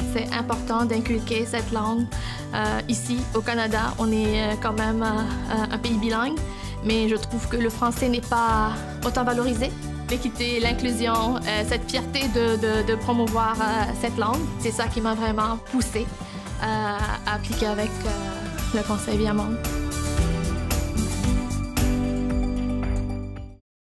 c'est important d'inculquer cette langue. Ici, au Canada, on est quand même un pays bilingue, mais je trouve que le français n'est pas autant valorisé. L'équité, l'inclusion, cette fierté de promouvoir cette langue, c'est ça qui m'a vraiment poussée à appliquer avec le Conseil Viamonde.